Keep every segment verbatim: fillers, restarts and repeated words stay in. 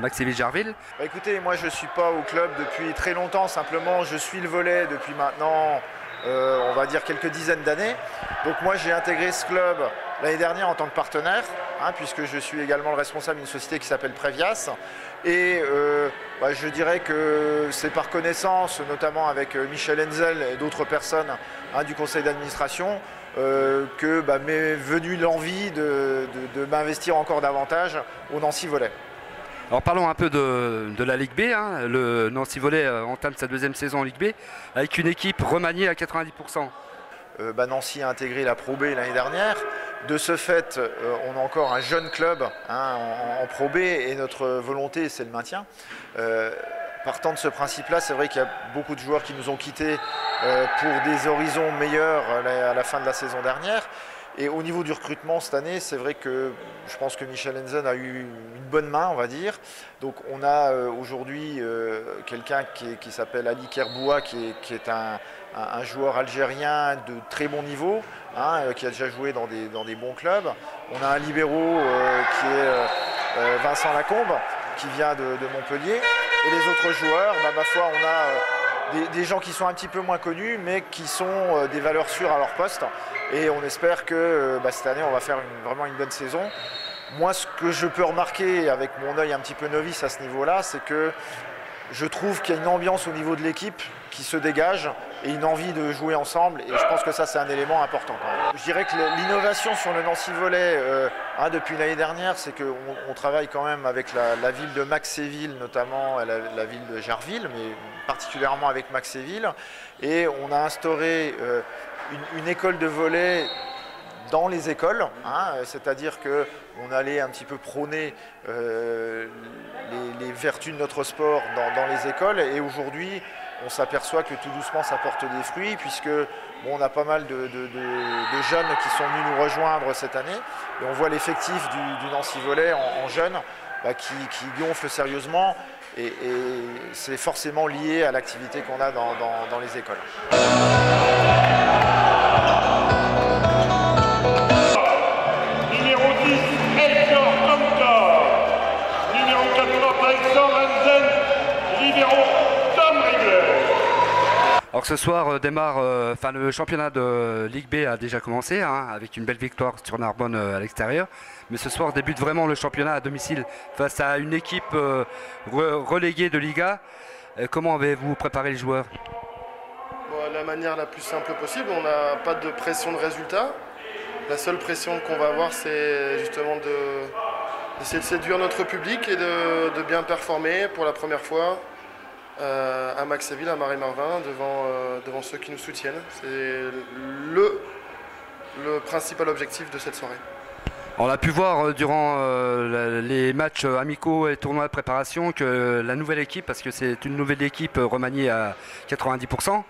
Maxéville-Jarville. Bah écoutez, moi je ne suis pas au club depuis très longtemps, simplement je suis le volley depuis maintenant, euh, on va dire quelques dizaines d'années. Donc moi j'ai intégré ce club l'année dernière en tant que partenaire, hein, puisque je suis également le responsable d'une société qui s'appelle Prévias. Et euh, bah, je dirais que c'est par connaissance, notamment avec Michel Enzel et d'autres personnes hein, du conseil d'administration, euh, que bah, m'est venue l'envie de, de, de m'investir encore davantage au Nancy Volley. Alors parlons un peu de, de la Ligue B. Hein. Le Nancy Volley entame sa deuxième saison en Ligue B avec une équipe remaniée à quatre-vingt-dix pour cent. Euh, bah, Nancy a intégré la Pro B l'année dernière. De ce fait, euh, on a encore un jeune club hein, en, en Pro B et notre volonté, c'est le maintien. Euh, partant de ce principe-là, c'est vrai qu'il y a beaucoup de joueurs qui nous ont quittés euh, pour des horizons meilleurs à la, à la fin de la saison dernière. Et au niveau du recrutement cette année, c'est vrai que je pense que Michel Enzen a eu une bonne main, on va dire. Donc on a euh, aujourd'hui euh, quelqu'un qui, qui s'appelle Ali Kerboua, qui est, qui est un, un, un joueur algérien de très bon niveau, hein, euh, qui a déjà joué dans des, dans des bons clubs. On a un libéro euh, qui est euh, Vincent Lacombe, qui vient de, de Montpellier. Et les autres joueurs, bah, ma foi, on a euh, des, des gens qui sont un petit peu moins connus, mais qui sont euh, des valeurs sûres à leur poste. Et on espère que bah, cette année, on va faire une, vraiment une bonne saison. Moi, ce que je peux remarquer avec mon œil un petit peu novice à ce niveau-là, c'est que je trouve qu'il y a une ambiance au niveau de l'équipe qui se dégage et une envie de jouer ensemble. Et je pense que ça, c'est un élément important quand même. Je dirais que l'innovation sur le Nancy Volley euh, hein, depuis l'année dernière, c'est qu'on on travaille quand même avec la, la ville de Maxéville, notamment la, la ville de Jarville, mais particulièrement avec Maxéville. Et on a instauré euh, Une, une école de volley dans les écoles, hein, c'est-à-dire qu'on allait un petit peu prôner euh, les, les vertus de notre sport dans, dans les écoles. Et aujourd'hui, on s'aperçoit que tout doucement, ça porte des fruits, puisque bon, on a pas mal de, de, de, de jeunes qui sont venus nous rejoindre cette année. Et on voit l'effectif du, du Nancy Volley en, en jeunes bah, qui, qui gonfle sérieusement. Et, et c'est forcément lié à l'activité qu'on a dans, dans, dans les écoles. Numéro dix, Hector Amtor. Numéro quatorze, Alexandre Hansen. Libéro, Tom Rigler. Alors ce soir euh, démarre, euh, enfin le championnat de Ligue B a déjà commencé hein, avec une belle victoire sur Narbonne euh, à l'extérieur. Mais ce soir débute vraiment le championnat à domicile face à une équipe euh, re reléguée de Liga. Euh, comment avez-vous préparé les joueurs? Bon, de la manière la plus simple possible, on n'a pas de pression de résultat. La seule pression qu'on va avoir, c'est justement d'essayer de, de séduire notre public et de, de bien performer pour la première fois euh, à Maxéville, à Marie-Marvin, devant, euh, devant ceux qui nous soutiennent. C'est le, le principal objectif de cette soirée. On a pu voir euh, durant euh, les matchs amicaux et tournois de préparation que la nouvelle équipe, parce que c'est une nouvelle équipe remaniée à quatre-vingt-dix pour cent,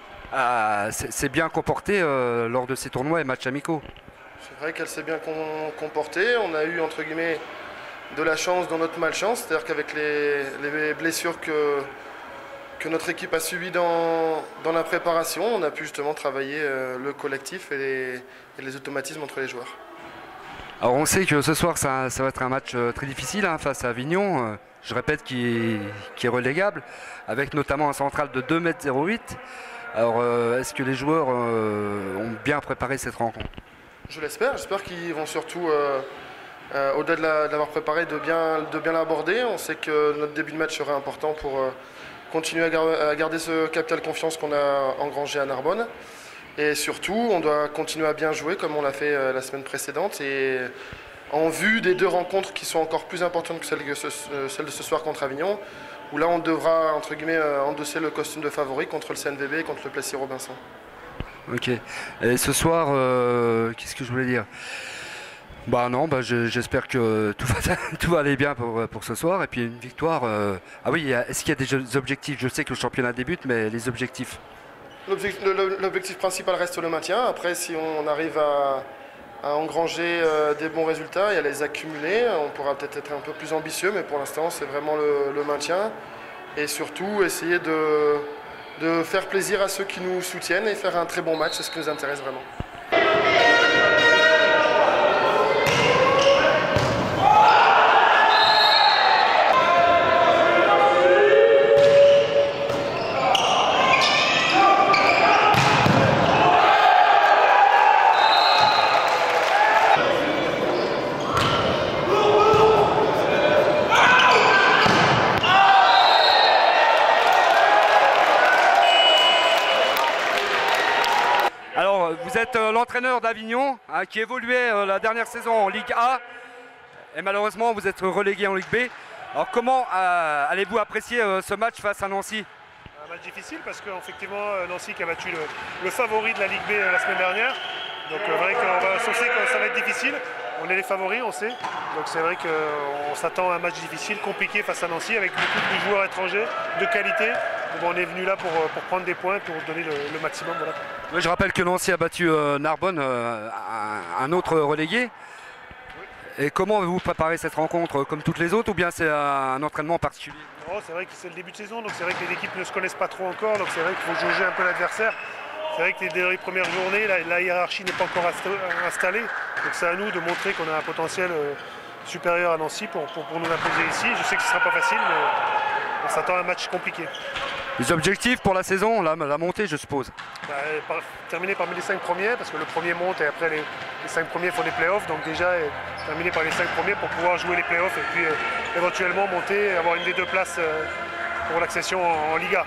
euh, s'est bien comportée euh, lors de ces tournois et matchs amicaux. C'est vrai qu'elle s'est bien comportée. On a eu entre guillemets de la chance dans notre malchance, c'est-à-dire qu'avec les, les blessures que, que notre équipe a subies dans, dans la préparation, on a pu justement travailler euh, le collectif et les, et les automatismes entre les joueurs. Alors on sait que ce soir ça, ça va être un match très difficile hein, face à Avignon, je répète qui est, qui est relégable, avec notamment un central de deux mètres zéro huit. Alors euh, est-ce que les joueurs euh, ont bien préparé cette rencontre? Je l'espère, j'espère qu'ils vont surtout, euh, euh, au-delà de l'avoir préparé, de bien, de bien l'aborder. On sait que notre début de match serait important pour euh, continuer à, gar à garder ce capital confiance qu'on a engrangé à Narbonne. Et surtout, on doit continuer à bien jouer comme on l'a fait euh, la semaine précédente. Et en vue des deux rencontres qui sont encore plus importantes que celles, que ce, euh, celles de ce soir contre Avignon, où là on devra entre guillemets euh, endosser le costume de favori contre le C N V B et contre le Plessis-Robinson. Ok. Et ce soir, euh, qu'est-ce que je voulais dire? Bah non, bah j'espère que tout va, tout va aller bien pour, pour ce soir. Et puis une victoire. Euh... Ah oui, est-ce qu'il y a des objectifs? Je sais que le championnat débute, mais les objectifs? L'objectif principal reste le maintien. Après, si on arrive à, à engranger euh, des bons résultats et à les accumuler, on pourra peut-être être un peu plus ambitieux, mais pour l'instant, c'est vraiment le, le maintien. Et surtout, essayer de, de faire plaisir à ceux qui nous soutiennent et faire un très bon match, c'est ce qui nous intéresse vraiment. vous êtes euh, l'entraîneur d'Avignon hein, qui évoluait euh, la dernière saison en Ligue A et malheureusement vous êtes relégué en Ligue B. Alors comment euh, allez-vous apprécier euh, ce match face à Nancy? Un match difficile parce qu'effectivement Nancy qui a battu le, le favori de la Ligue B euh, la semaine dernière. Donc c'est vrai qu'on sait que ça va être difficile. On est les favoris, on sait. Donc c'est vrai qu'on s'attend à un match difficile, compliqué face à Nancy avec beaucoup de joueurs étrangers de qualité. Donc on est venu là pour, pour prendre des points, pour donner le, le maximum. Voilà. Oui, je rappelle que Nancy a battu euh, Narbonne, euh, un, un autre relégué. Oui. Et comment avez-vous préparé cette rencontre comme toutes les autres ou bien c'est un entraînement particulier? Non, c'est vrai que c'est le début de saison, donc c'est vrai que les équipes ne se connaissent pas trop encore. Donc c'est vrai qu'il faut jauger un peu l'adversaire. C'est vrai que dès les premières journées, la, la hiérarchie n'est pas encore installée. Donc c'est à nous de montrer qu'on a un potentiel euh, supérieur à Nancy pour, pour, pour nous imposer ici. Je sais que ce ne sera pas facile, mais on s'attend à un match compliqué. Les objectifs pour la saison, la, la montée je suppose? Bah, par, terminer parmi les cinq premiers, parce que le premier monte et après les, les cinq premiers font des playoffs. Donc déjà euh, terminer par les cinq premiers pour pouvoir jouer les playoffs et puis euh, éventuellement monter et avoir une des deux places euh, pour l'accession en, en Liga.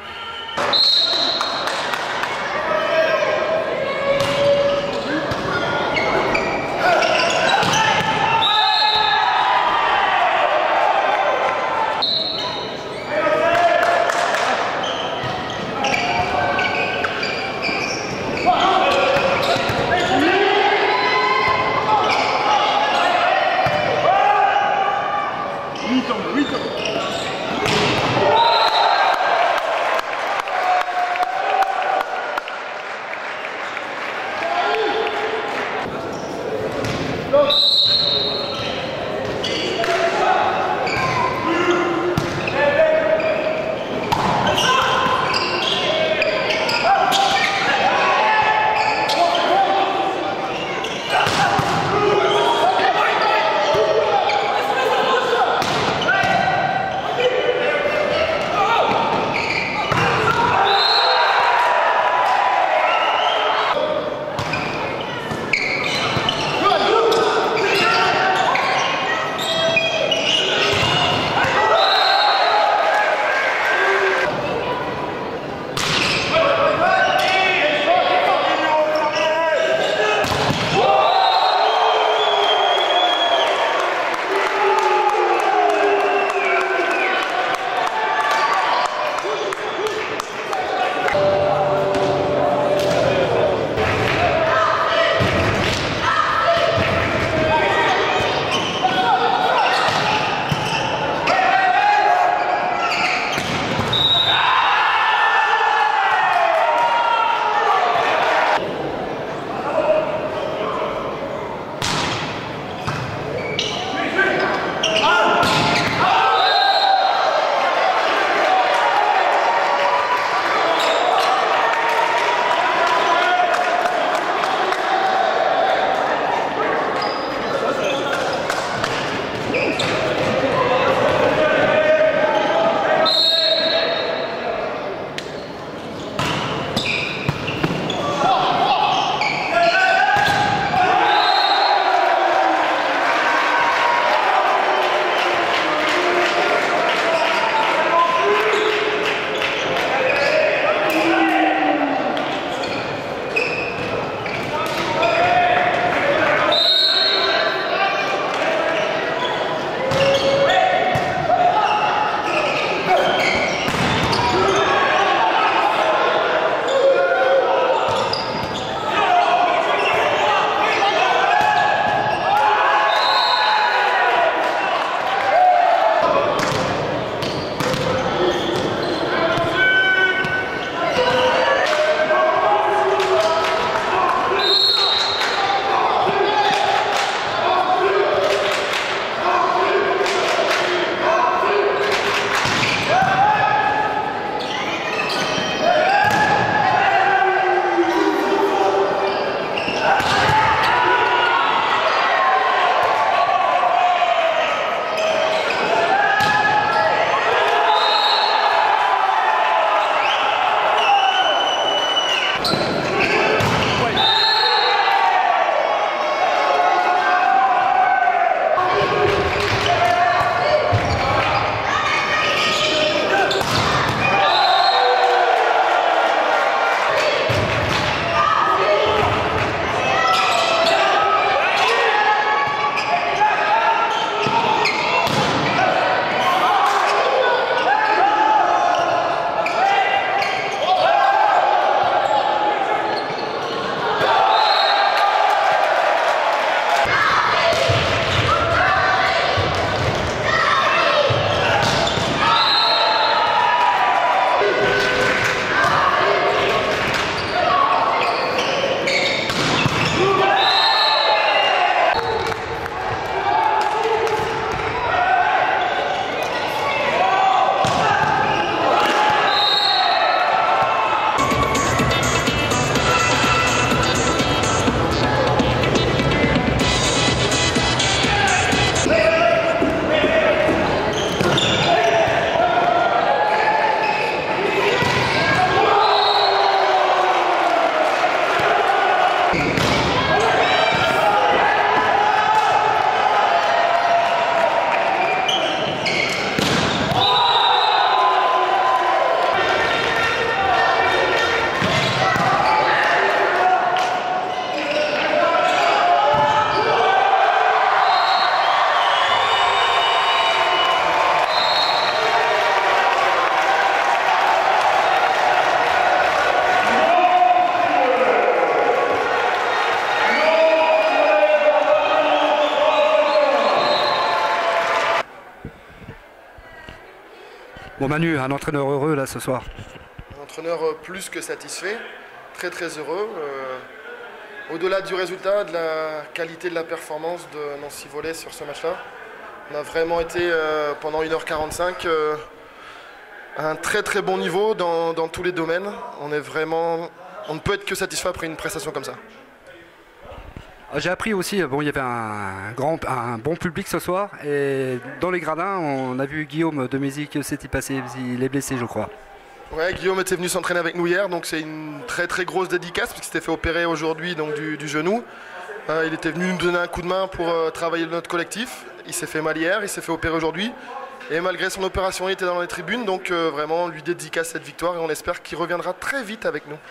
Bon Manu, un entraîneur heureux là ce soir. Un entraîneur plus que satisfait, très très heureux. Euh, Au-delà du résultat, de la qualité de la performance de Nancy Volley sur ce match-là, on a vraiment été euh, pendant une heure quarante-cinq euh, à un très très bon niveau dans, dans tous les domaines. On est vraiment, on ne peut être que satisfait après une prestation comme ça. J'ai appris aussi, bon, il y avait un, grand, un bon public ce soir et dans les gradins, on a vu Guillaume de Mézy, que s'est-il passé? Il est blessé, je crois. Ouais, Guillaume était venu s'entraîner avec nous hier, donc c'est une très très grosse dédicace parce qu'il s'était fait opérer aujourd'hui donc du, du genou. Euh, il était venu nous donner un coup de main pour euh, travailler notre collectif. Il s'est fait mal hier, il s'est fait opérer aujourd'hui. Et malgré son opération, il était dans les tribunes, donc euh, vraiment lui dédicace cette victoire et on espère qu'il reviendra très vite avec nous.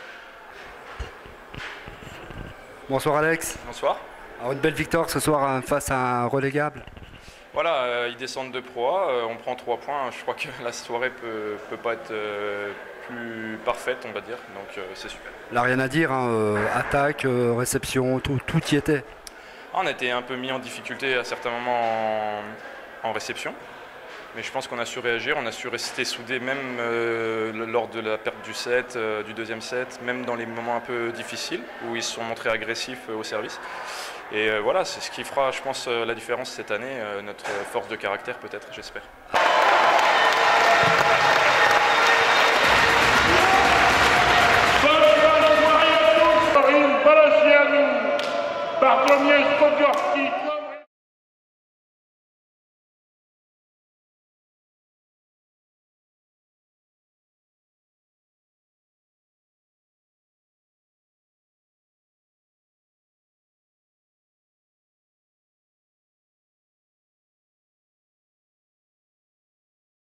Bonsoir Alex. Bonsoir. Alors une belle victoire ce soir face à un relégable. Voilà, euh, ils descendent de Pro A, euh, on prend trois points. Je crois que la soirée peut, peut pas être euh, plus parfaite, on va dire, donc euh, c'est super. Là, rien à dire, hein, euh, attaque, euh, réception, tout, tout y était. On a été un peu mis en difficulté à certains moments en, en réception, mais je pense qu'on a su réagir, on a su rester soudés même euh, lors de la perte du set, euh, du deuxième set, même dans les moments un peu difficiles où ils se sont montrés agressifs euh, au service. Et euh, voilà, c'est ce qui fera, je pense, euh, la différence cette année, euh, notre force de caractère peut-être, j'espère. Bartłomiej Spogorski.